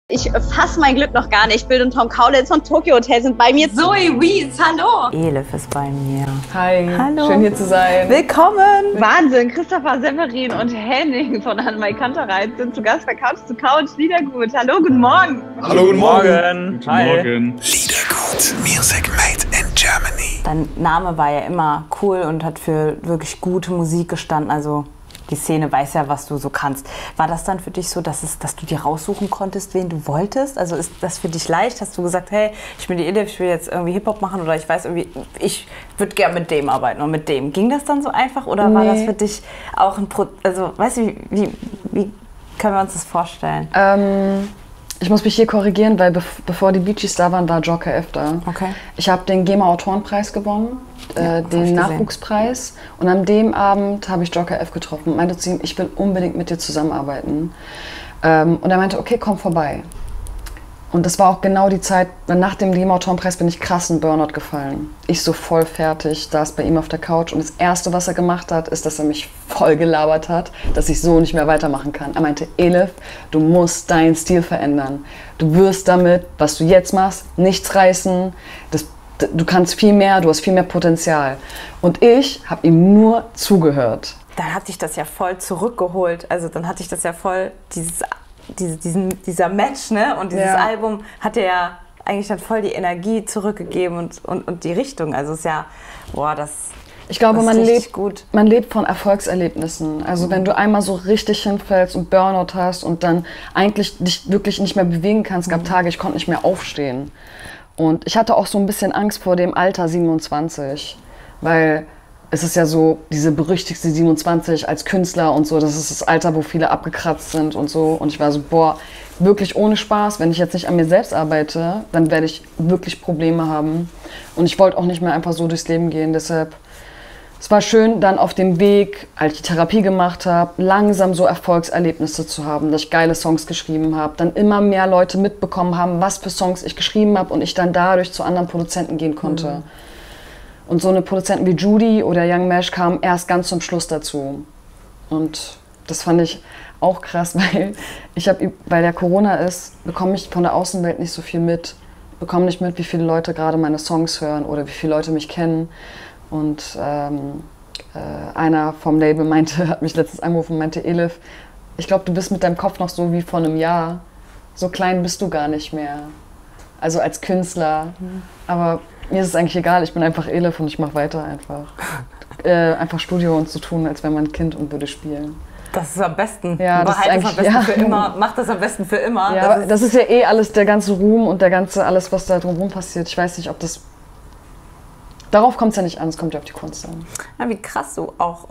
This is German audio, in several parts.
Ich fasse mein Glück noch gar nicht. Bill und Tom Kaulitz von Tokyo Hotel sind bei mir. Zoe Wees, hallo. Elif ist bei mir. Hi, hallo. Schön hier zu sein. Willkommen. Wahnsinn, Christopher Severin und Henning von Annemai Kantereit sind zu Gast bei Couch zu Couch. Liedergut, hallo, guten Morgen. Hallo, guten Morgen. Guten Morgen. Liedergut, Music Made in Germany. Dein Name war ja immer cool und hat für wirklich gute Musik gestanden, also die Szene weiß ja, was du so kannst. War das dann für dich so, dass du dir raussuchen konntest, wen du wolltest? Also ist das für dich leicht? Hast du gesagt, hey, ich bin die Elif, ich will jetzt irgendwie Hip-Hop machen oder ich weiß irgendwie, ich würde gerne mit dem arbeiten und mit dem. Ging das dann so einfach oder war das für dich auch ein also weißt du, wie können wir uns das vorstellen? Ich muss mich hier korrigieren, weil bevor die Bee Gees da waren, war Joker F da. Okay. Ich habe den GEMA-Autorenpreis gewonnen, den Nachwuchspreis. Und an dem Abend habe ich Joker F getroffen und meinte zu ihm, ich will unbedingt mit dir zusammenarbeiten. Und er meinte, okay, komm vorbei. Und das war auch genau die Zeit, nach dem GEMA-Autorenpreis bin ich krass in Burnout gefallen. Ich so voll fertig, saß bei ihm auf der Couch und das Erste, was er gemacht hat, ist, dass er mich voll gelabert hat, dass ich so nicht mehr weitermachen kann. Er meinte, Elif, du musst deinen Stil verändern. Du wirst damit, was du jetzt machst, nichts reißen. Du kannst viel mehr, du hast viel mehr Potenzial. Und ich habe ihm nur zugehört. Dann hat sich das ja voll zurückgeholt. Also dann hatte ich das ja voll, dieser Match, ne? Und dieses Album hat dir ja eigentlich dann voll die Energie zurückgegeben und die Richtung. Also es ist ja, boah, ich glaube, man lebt von Erfolgserlebnissen. Also wenn du einmal so richtig hinfällst und Burnout hast und dann eigentlich dich wirklich nicht mehr bewegen kannst, gab Tage, ich konnte nicht mehr aufstehen. Und ich hatte auch so ein bisschen Angst vor dem Alter 27, weil es ist ja so, diese berüchtigte 27 als Künstler und so, das ist das Alter, wo viele abgekratzt sind und so. Und ich war so, boah, wirklich ohne Spaß, wenn ich jetzt nicht an mir selbst arbeite, dann werde ich wirklich Probleme haben. Und ich wollte auch nicht mehr einfach so durchs Leben gehen, deshalb, es war schön, dann auf dem Weg, als ich die Therapie gemacht habe, langsam so Erfolgserlebnisse zu haben, dass ich geile Songs geschrieben habe, dann immer mehr Leute mitbekommen haben, was für Songs ich geschrieben habe und ich dann dadurch zu anderen Produzenten gehen konnte. Und so eine Produzenten wie Judy oder Young Mesh kamen erst ganz zum Schluss dazu. Und das fand ich auch krass, weil der Corona ist, bekomme ich von der Außenwelt nicht so viel mit. Ich bekomme nicht mit, wie viele Leute gerade meine Songs hören oder wie viele Leute mich kennen. Und einer vom Label hat mich letztens angerufen und meinte, Elif, ich glaube, du bist mit deinem Kopf noch so wie vor einem Jahr. So klein bist du gar nicht mehr. Also als Künstler. Aber mir ist es eigentlich egal, ich bin einfach Elif und ich mache weiter einfach. Einfach Studio und so tun, als wäre man ein Kind und würde spielen. Das ist am besten. Ja, das ist eigentlich, am besten für immer. Mach das am besten für immer. Ja, das ist ja eh alles, der ganze Ruhm und alles, was da drumherum passiert. Ich weiß nicht, ob das... Darauf kommt es ja nicht an, es kommt ja auf die Kunst an. Ja, wie krass du auch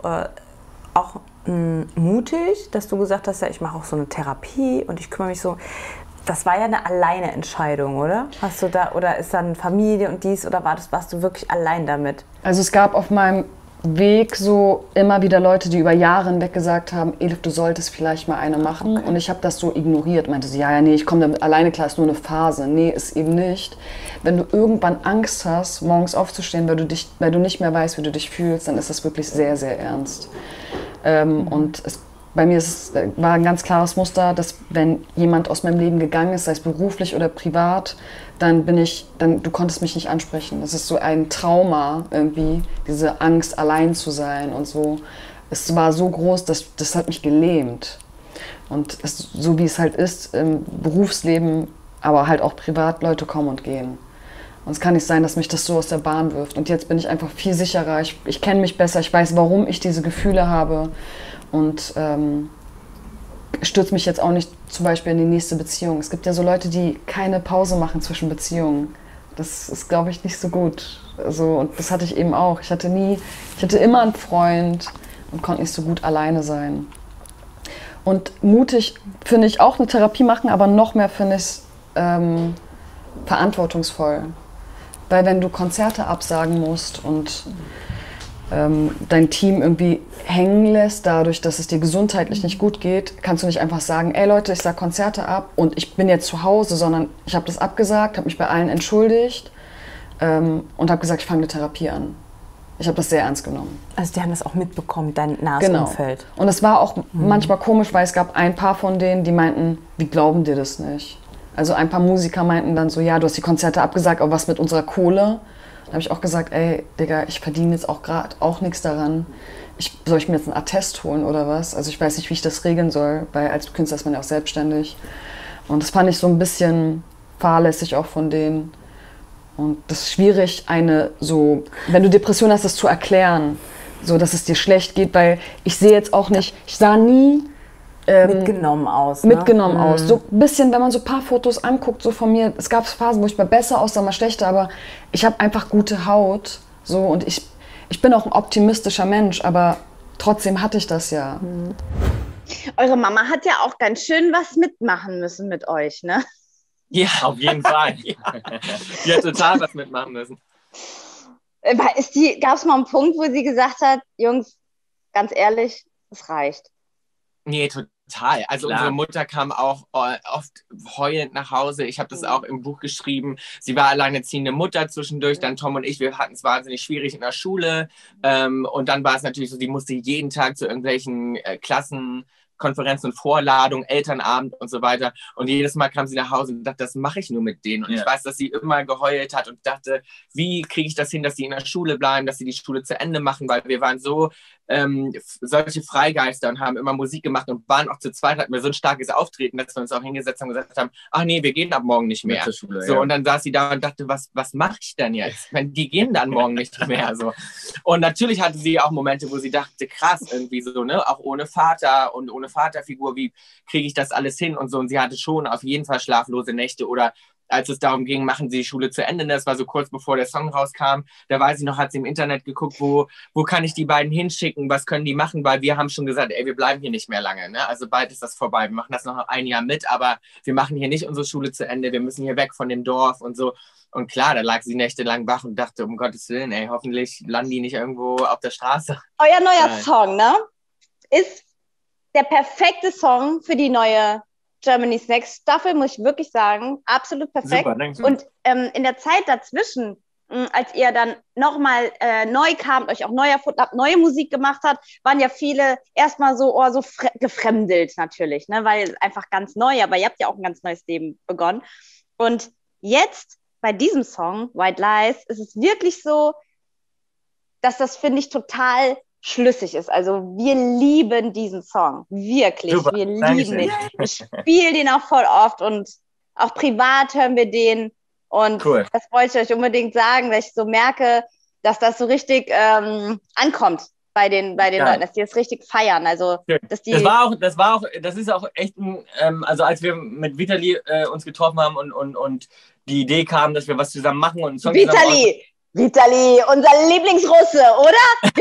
mutig, dass du gesagt hast, ja, ich mache auch so eine Therapie und ich kümmere mich so. Das war ja eine alleine Entscheidung, oder? Hast du da, oder ist dann Familie und dies, oder warst du wirklich allein damit? Also es gab auf meinem Weg so immer wieder Leute, die über Jahre hinweg gesagt haben, Elif, du solltest vielleicht mal eine machen. Okay. Und ich habe das so ignoriert, meinte sie, ja, nee, ich komme damit alleine klar, ist nur eine Phase. Nee, ist eben nicht. Wenn du irgendwann Angst hast, morgens aufzustehen, weil du nicht mehr weißt, wie du dich fühlst, dann ist das wirklich sehr, sehr ernst. Und bei mir war ein ganz klares Muster, dass wenn jemand aus meinem Leben gegangen ist, sei es beruflich oder privat, du konntest mich nicht ansprechen. Das ist so ein Trauma irgendwie, diese Angst, allein zu sein und so. Es war so groß, das hat mich gelähmt. Und so wie es halt ist im Berufsleben, aber halt auch privat, Leute kommen und gehen. Und es kann nicht sein, dass mich das so aus der Bahn wirft. Und jetzt bin ich einfach viel sicherer, ich kenne mich besser, ich weiß, warum ich diese Gefühle habe. Und stürze mich jetzt auch nicht zum Beispiel in die nächste Beziehung. Es gibt ja so Leute, die keine Pause machen zwischen Beziehungen. Das ist, glaube ich, nicht so gut. Also, und das hatte ich eben auch. Ich hatte immer einen Freund und konnte nicht so gut alleine sein. Und mutig finde ich auch eine Therapie machen, aber noch mehr finde ich es verantwortungsvoll. Weil wenn du Konzerte absagen musst und dein Team irgendwie hängen lässt, dadurch, dass es dir gesundheitlich nicht gut geht, kannst du nicht einfach sagen, ey Leute, ich sag Konzerte ab und ich bin jetzt zu Hause, sondern ich habe das abgesagt, habe mich bei allen entschuldigt und habe gesagt, ich fange eine Therapie an. Ich habe das sehr ernst genommen. Also die haben das auch mitbekommen, dein nahes Umfeld. Und es war auch manchmal komisch, weil es gab ein paar von denen, die meinten, wie glauben dir das nicht? Also ein paar Musiker meinten dann so, ja, du hast die Konzerte abgesagt, aber was mit unserer Kohle? Da habe ich auch gesagt, ey, Digga, ich verdiene jetzt auch gerade auch nichts daran. Soll ich mir jetzt einen Attest holen oder was? Also ich weiß nicht, wie ich das regeln soll, weil als Künstler ist man ja auch selbstständig. Und das fand ich so ein bisschen fahrlässig auch von denen. Und das ist schwierig, wenn du Depressionen hast, das zu erklären, so dass es dir schlecht geht, weil ich sehe jetzt auch nicht, ich sah nie mitgenommen aus. Ne? Mitgenommen aus. So ein bisschen, wenn man so ein paar Fotos anguckt, so von mir, es gab Phasen, wo ich mal besser aussah, mal schlechter, aber ich habe einfach gute Haut. So, und ich bin auch ein optimistischer Mensch, aber trotzdem hatte ich das ja. Eure Mama hat ja auch ganz schön was mitmachen müssen mit euch, ne? Ja, auf jeden Fall. Ja. Die hat total was mitmachen müssen. Gab es mal einen Punkt, wo sie gesagt hat, Jungs, ganz ehrlich, es reicht? Nee, total. Also unsere Mutter kam auch oft heulend nach Hause. Ich habe das auch im Buch geschrieben. Sie war alleinerziehende Mutter zwischendurch. Dann Tom und ich, wir hatten es wahnsinnig schwierig in der Schule. Und dann war es natürlich so, die musste jeden Tag zu irgendwelchen Klassenkonferenzen und Vorladungen, Elternabend und so weiter. Und jedes Mal kam sie nach Hause und dachte, das mache ich nur mit denen. Und ich weiß, dass sie immer geheult hat und dachte, wie kriege ich das hin, dass sie in der Schule bleiben, dass sie die Schule zu Ende machen, weil wir waren so solche Freigeister und haben immer Musik gemacht und waren auch zu zweit, hatten wir so ein starkes Auftreten, dass wir uns auch hingesetzt haben und gesagt haben, ach nee, wir gehen ab morgen nicht mehr. Zur Schule, so, ja. Und dann saß sie da und dachte, was mache ich denn jetzt? Die gehen dann morgen nicht mehr. So. Und natürlich hatte sie auch Momente, wo sie dachte, krass, irgendwie so, ne, auch ohne Vater und ohne Vaterfigur, wie kriege ich das alles hin und so. Und sie hatte schon auf jeden Fall schlaflose Nächte oder als es darum ging, machen Sie die Schule zu Ende. Das war so kurz bevor der Song rauskam. Da weiß ich noch, hat sie im Internet geguckt, wo kann ich die beiden hinschicken, was können die machen, weil wir haben schon gesagt, ey, wir bleiben hier nicht mehr lange. Ne? Also bald ist das vorbei. Wir machen das noch ein Jahr mit, aber wir machen hier nicht unsere Schule zu Ende. Wir müssen hier weg von dem Dorf und so. Und klar, da lag sie nächtelang wach und dachte, um Gottes Willen, ey, hoffentlich landen die nicht irgendwo auf der Straße. Euer neuer Song, ne? Ist der perfekte Song für die neue Germany's Next Staffel, muss ich wirklich sagen. Absolut perfekt. Super, danke. Und in der Zeit dazwischen, als ihr dann nochmal neu kamt, euch auch neu erfunden habt, neue Musik gemacht habt, waren ja viele erstmal so gefremdelt natürlich, ne? Weil einfach ganz neu, aber ihr habt ja auch ein ganz neues Leben begonnen. Und jetzt bei diesem Song, White Lies, ist es wirklich so, dass das, finde ich, total schlüssig ist. Also wir lieben diesen Song. Wirklich. Super, wir lieben den. Ich spiele den auch voll oft und auch privat hören wir den. Und das wollte ich euch unbedingt sagen, weil ich so merke, dass das so richtig ankommt bei den Leuten, dass die das richtig feiern. Also, dass die das ist auch echt also als wir mit Vitali uns getroffen haben und die Idee kam, dass wir was zusammen machen und einen Song Vitali, unser Lieblingsrusse, oder?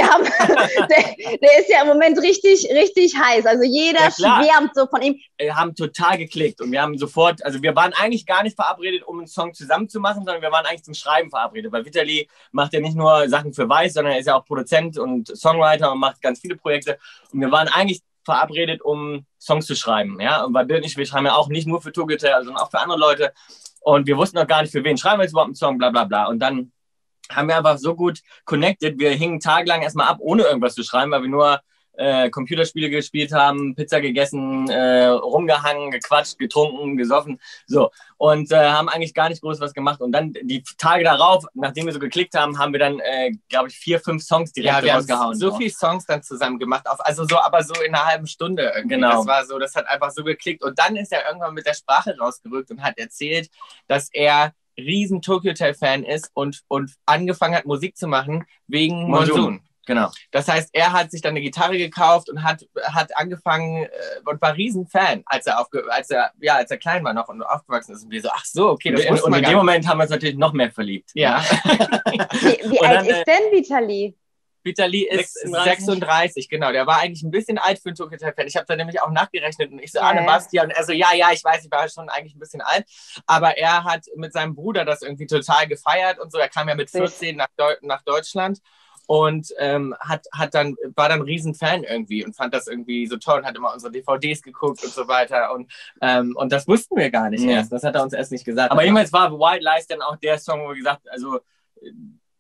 Der ist ja im Moment richtig, richtig heiß. Also jeder schwärmt so von ihm. Wir haben total geklickt und wir haben sofort, also wir waren eigentlich gar nicht verabredet, um einen Song zusammen zu machen, sondern wir waren eigentlich zum Schreiben verabredet. Weil Vitali macht ja nicht nur Sachen für Weiß, sondern er ist ja auch Produzent und Songwriter und macht ganz viele Projekte. Und wir waren eigentlich verabredet, um Songs zu schreiben. Ja? Und bei Bill und ich, wir schreiben ja auch nicht nur für Tokyo Hotel, sondern auch für andere Leute. Und wir wussten noch gar nicht, für wen schreiben wir jetzt überhaupt einen Song, bla bla bla. Und dann haben wir einfach so gut connected. Wir hingen tagelang erstmal ab, ohne irgendwas zu schreiben, weil wir nur Computerspiele gespielt haben, Pizza gegessen, rumgehangen, gequatscht, getrunken, gesoffen. So. Und haben eigentlich gar nicht groß was gemacht. Und dann die Tage darauf, nachdem wir so geklickt haben, haben wir dann, glaube ich, 4, 5 Songs direkt rausgehauen. Haben so viele Songs dann zusammen gemacht. Aber so in einer halben Stunde irgendwie. Genau. Das war so, das hat einfach so geklickt. Und dann ist er irgendwann mit der Sprache rausgerückt und hat erzählt, dass er riesen Tokyo Hotel Fan ist und angefangen hat, Musik zu machen wegen Monsoon. Genau. Das heißt, er hat sich dann eine Gitarre gekauft und hat angefangen und war riesen Fan, als er klein war noch und aufgewachsen ist. Und wir so, ach so, okay. Und in dem Moment haben wir uns natürlich noch mehr verliebt. Ja. Wie alt ist denn Vitali? Vitali ist 36, genau. Der war eigentlich ein bisschen alt für einen Tokyo Hotel Fan. Ich habe da nämlich auch nachgerechnet und ich so, Arne Bastia. Und er so, ja, ich weiß, ich war schon eigentlich ein bisschen alt. Aber er hat mit seinem Bruder das irgendwie total gefeiert und so. Er kam ja mit 14 nach Deutschland. Und war dann ein Riesenfan irgendwie und fand das irgendwie so toll und hat immer unsere DVDs geguckt und so weiter. Und das wussten wir gar nicht erst. Das hat er uns erst nicht gesagt. Aber jedenfalls war White Lies dann auch der Song, wo wir gesagt, also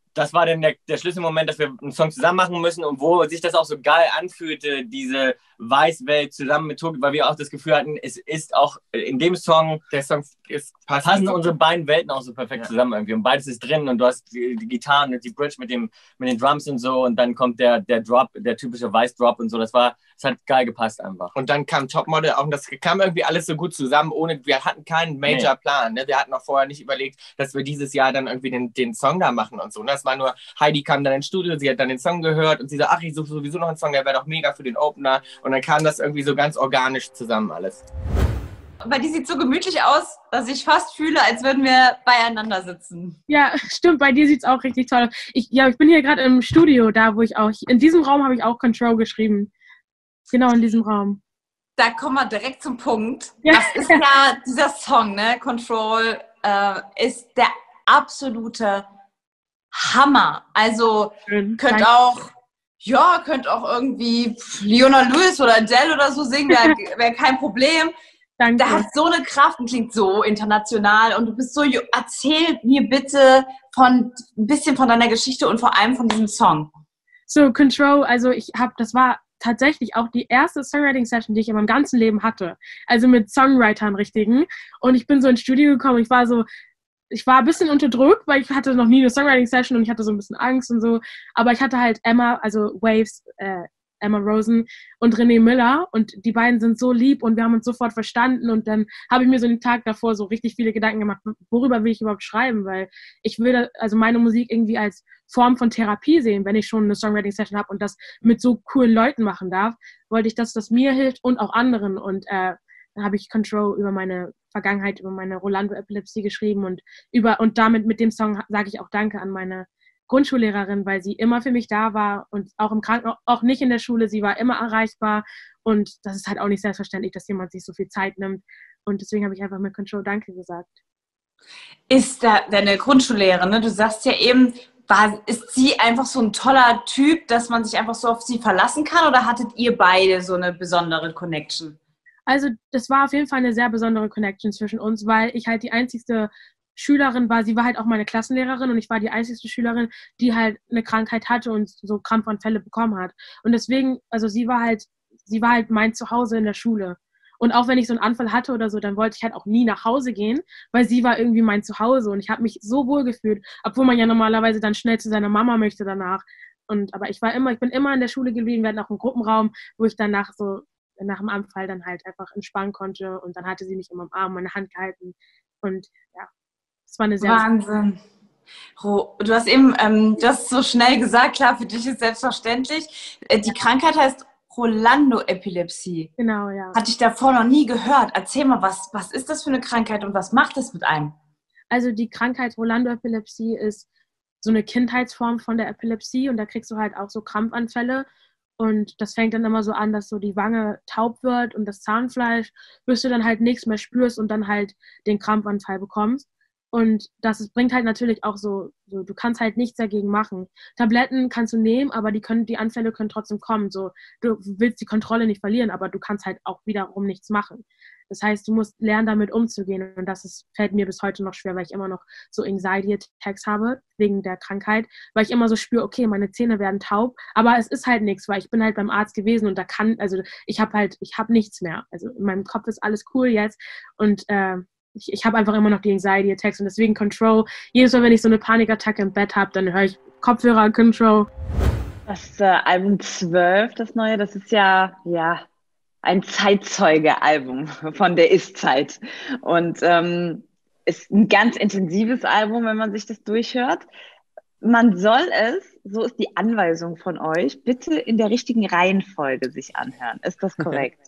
das war dann der Schlüsselmoment, dass wir einen Song zusammen machen müssen und wo sich das auch so geil anfühlte, diese Weißwelt zusammen mit Toki, weil wir auch das Gefühl hatten, es ist auch in dem Song, der Song passen unsere beiden Welten auch so perfekt zusammen irgendwie und beides ist drin und du hast die Gitarren und die Bridge mit den Drums und so und dann kommt der Drop, der typische Weiß-Drop und so, es hat geil gepasst einfach. Und dann kam Topmodel auch und das kam irgendwie alles so gut zusammen, wir hatten keinen Major-Plan, ne? Wir hatten auch vorher nicht überlegt, dass wir dieses Jahr dann irgendwie den Song da machen und so. Das war nur, Heidi kam dann ins Studio, sie hat dann den Song gehört und sie so, ach, ich suche sowieso noch einen Song, der wäre doch mega für den Opener. Und dann kam das irgendwie so ganz organisch zusammen alles. Bei dir sieht so gemütlich aus, dass ich fast fühle, als würden wir beieinander sitzen. Ja, stimmt, bei dir sieht es auch richtig toll aus. Ich bin hier gerade im Studio, da wo ich auch, in diesem Raum habe ich auch Control geschrieben. Genau in diesem Raum. Da kommen wir direkt zum Punkt. Ja. Das ist ja dieser Song, ne? Control ist der absolute Hammer. Also könnt auch irgendwie Leona Lewis oder Adele oder so singen, wäre kein Problem. Danke. Der hat so eine Kraft und klingt so international und du bist so, erzähl mir bitte ein bisschen von deiner Geschichte und vor allem von diesem Song. So, Control, also das war tatsächlich auch die erste Songwriting-Session, die ich in meinem ganzen Leben hatte. Also mit Songwritern richtigen. Und ich bin so ins Studio gekommen, ich war ein bisschen unter Druck, weil ich hatte noch nie eine Songwriting-Session und ich hatte so ein bisschen Angst und so. Aber ich hatte halt Emma Rosen und René Müller und die beiden sind so lieb und wir haben uns sofort verstanden und dann habe ich mir so den Tag davor so richtig viele Gedanken gemacht, worüber will ich überhaupt schreiben, weil ich will also meine Musik irgendwie als Form von Therapie sehen, wenn ich schon eine Songwriting-Session habe und das mit so coolen Leuten machen darf, wollte ich, dass das mir hilft und auch anderen und dann habe ich Control über meine Vergangenheit, über meine Rolando-Epilepsie geschrieben und damit mit dem Song sage ich auch Danke an meine Grundschullehrerin, weil sie immer für mich da war und auch im Krankenhaus, auch nicht in der Schule, sie war immer erreichbar und das ist halt auch nicht selbstverständlich, dass jemand sich so viel Zeit nimmt und deswegen habe ich einfach mit Control Danke gesagt. Ist deine Grundschullehrerin, ne? Du sagst ja eben, ist sie einfach so ein toller Typ, dass man sich einfach so auf sie verlassen kann oder hattet ihr beide so eine besondere Connection? Also das war auf jeden Fall eine sehr besondere Connection zwischen uns, weil ich halt die einzigste Schülerin war, sie war halt auch meine Klassenlehrerin und ich war die einzige Schülerin, die halt eine Krankheit hatte und so Krampfanfälle bekommen hat. Und deswegen, also sie war halt mein Zuhause in der Schule. Und auch wenn ich so einen Anfall hatte oder so, dann wollte ich halt auch nie nach Hause gehen, weil sie war irgendwie mein Zuhause und ich habe mich so wohl gefühlt, obwohl man ja normalerweise dann schnell zu seiner Mama möchte danach. Aber ich bin immer in der Schule geblieben, wir hatten auch einen Gruppenraum, wo ich dann nach dem Anfall dann halt einfach entspannen konnte und dann hatte sie mich immer im Arm, meine Hand gehalten und ja. Das war eine sehr Wahnsinn. Du hast eben das so schnell gesagt, klar, für dich ist selbstverständlich. Die Krankheit heißt Rolando-Epilepsie. Genau, ja. Hatte ich davor noch nie gehört. Erzähl mal, was ist das für eine Krankheit und was macht das mit einem? Also die Krankheit Rolando-Epilepsie ist so eine Kindheitsform von der Epilepsie und da kriegst du halt auch so Krampfanfälle und das fängt dann immer so an, dass so die Wange taub wird und das Zahnfleisch, bis du dann halt nichts mehr spürst und dann halt den Krampfanfall bekommst. Und bringt halt natürlich auch so, du kannst halt nichts dagegen machen. Tabletten kannst du nehmen, aber die Anfälle können trotzdem kommen. So, du willst die Kontrolle nicht verlieren, aber du kannst halt auch wiederum nichts machen. Das heißt, du musst lernen, damit umzugehen. Und fällt mir bis heute noch schwer, weil ich immer noch so Anxiety-Attacks habe, wegen der Krankheit. Weil ich immer so spüre, okay, meine Zähne werden taub, aber es ist halt nichts, weil ich bin halt beim Arzt gewesen und ich habe nichts mehr. Also in meinem Kopf ist alles cool jetzt und ich habe einfach immer noch die Anxiety-Attacks und deswegen Control. Jedes Mal, wenn ich so eine Panikattacke im Bett habe, dann höre ich Kopfhörer, Control. Das Album 12, das neue, das ist ja ein Zeitzeuge-Album von der Ist-Zeit. Und ist ein ganz intensives Album, wenn man sich das durchhört. Man soll es, so ist die Anweisung von euch, bitte in der richtigen Reihenfolge sich anhören. Ist das korrekt?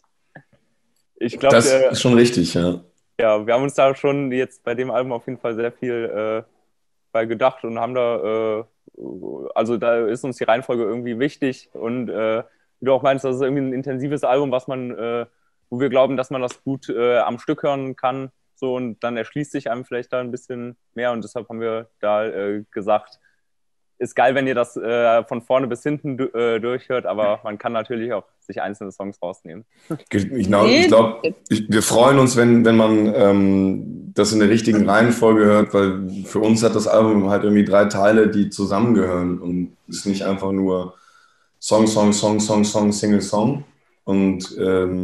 Ich glaube, das ist schon richtig, ja. Ja, wir haben uns da schon jetzt bei dem Album auf jeden Fall sehr viel bei gedacht und haben also da ist uns die Reihenfolge irgendwie wichtig und wie du auch meinst, das ist irgendwie ein intensives Album, wo wir glauben, dass man das gut am Stück hören kann, so und dann erschließt sich einem vielleicht da ein bisschen mehr und deshalb haben wir da gesagt, ist geil, wenn ihr das von vorne bis hinten durchhört, aber man kann natürlich auch sich einzelne Songs rausnehmen. Ich glaube, wir freuen uns, wenn man das in der richtigen Reihenfolge hört, weil für uns hat das Album halt irgendwie 3 Teile, die zusammengehören und ist nicht einfach nur Song, Single, Song. Und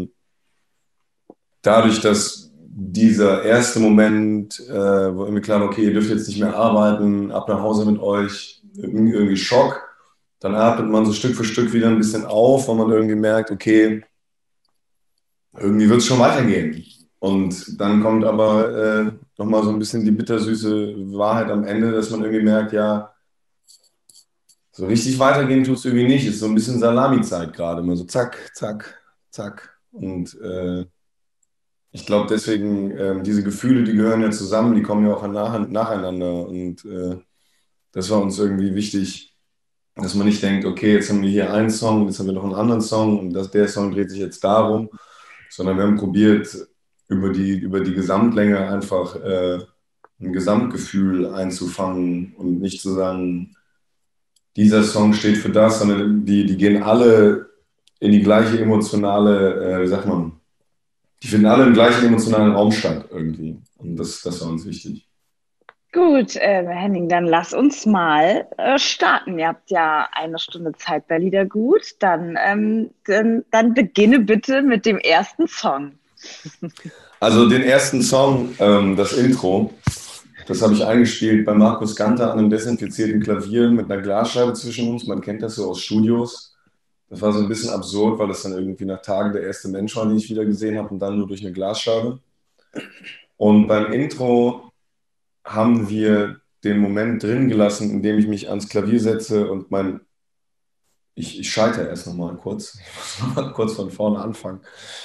dadurch, dass dieser erste Moment, wo irgendwie klar war, okay, ihr dürft jetzt nicht mehr arbeiten, ab nach Hause mit euch, irgendwie Schock. Dann atmet man so Stück für Stück wieder ein bisschen auf, weil man irgendwie merkt, okay, irgendwie wird es schon weitergehen. Und dann kommt aber nochmal so ein bisschen die bittersüße Wahrheit am Ende, dass man irgendwie merkt, ja, so richtig weitergehen tut es irgendwie nicht. Es ist so ein bisschen Salami-Zeit gerade, immer so zack, zack, zack. Und ich glaube deswegen, diese Gefühle, die gehören ja zusammen, die kommen ja auch nacheinander. Und das war uns irgendwie wichtig, dass man nicht denkt, okay, jetzt haben wir hier einen Song, jetzt haben wir noch einen anderen Song und der Song dreht sich jetzt darum, sondern wir haben probiert, über die Gesamtlänge einfach ein Gesamtgefühl einzufangen und nicht zu sagen, dieser Song steht für das, sondern die gehen alle in die gleiche emotionale, wie sagt man, die finden alle im gleichen emotionalen Raum statt irgendwie. Und das war uns wichtig. Gut, Henning, dann lass uns mal starten. Ihr habt ja 1 Stunde Zeit bei Liedergut. Dann beginne bitte mit dem ersten Song. Also den ersten Song, das Intro, das habe ich eingespielt bei Markus Ganter an einem desinfizierten Klavier mit einer Glasscheibe zwischen uns. Man kennt das so aus Studios. Das war so ein bisschen absurd, weil das dann irgendwie nach Tagen der erste Mensch war, den ich wieder gesehen habe und dann nur durch eine Glasscheibe. Und beim Intro haben wir den Moment drin gelassen, in dem ich mich ans Klavier setze und ich scheitere erst nochmal kurz. Ich muss mal kurz von vorne anfangen.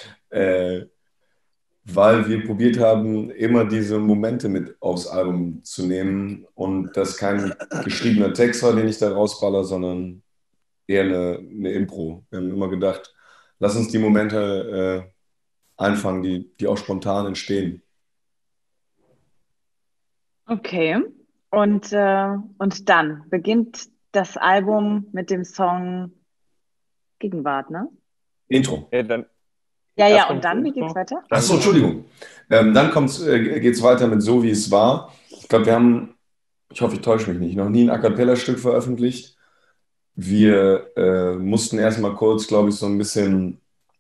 Weil wir probiert haben, immer diese Momente mit aufs Album zu nehmen und das kein geschriebener Text war, den ich da rausballer, sondern eher eine Impro. Wir haben immer gedacht, lass uns die Momente einfangen, die auch spontan entstehen. Okay, und dann beginnt das Album mit dem Song Gegenwart, ne? Intro. Ja, und dann, wie geht's weiter? Achso, Entschuldigung. Dann geht's weiter mit So, wie es war. Ich glaube, wir haben, ich hoffe, ich täusche mich nicht, noch nie ein A-cappella-Stück veröffentlicht. Wir mussten erstmal kurz, glaube ich, so ein bisschen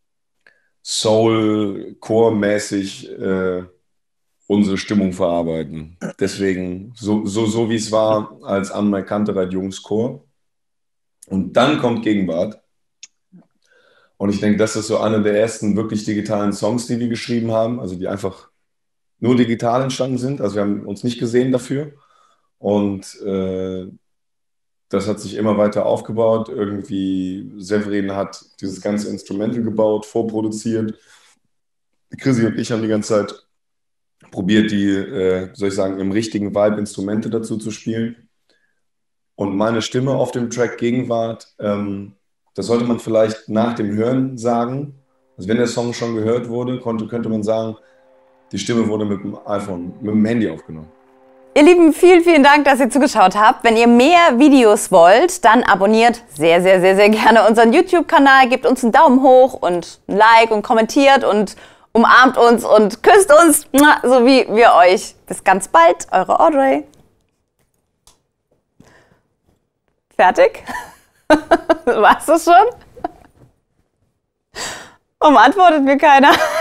Soul-Core-mäßig unsere Stimmung verarbeiten. Deswegen so wie es war als Anne Kantereit Jungschor. Und dann kommt Gegenwart. Und ich denke, das ist so einer der ersten wirklich digitalen Songs, die wir geschrieben haben, also die einfach nur digital entstanden sind. Also wir haben uns nicht gesehen dafür. Und das hat sich immer weiter aufgebaut. Irgendwie Severin hat dieses ganze Instrumental gebaut, vorproduziert. Chrissy und ich haben die ganze Zeit probiert, die, soll ich sagen, im richtigen Vibe Instrumente dazu zu spielen. Und meine Stimme auf dem Track Gegenwart, das sollte man vielleicht nach dem Hören sagen. Also wenn der Song schon gehört wurde, könnte man sagen, die Stimme wurde mit dem iPhone, mit dem Handy aufgenommen. Ihr Lieben, vielen, vielen Dank, dass ihr zugeschaut habt. Wenn ihr mehr Videos wollt, dann abonniert sehr, sehr, sehr, sehr gerne unseren YouTube-Kanal, gebt uns einen Daumen hoch und ein Like und kommentiert und umarmt uns und küsst uns, so wie wir euch. Bis ganz bald, eure Audrey. Fertig? War's das schon? Warum antwortet mir keiner?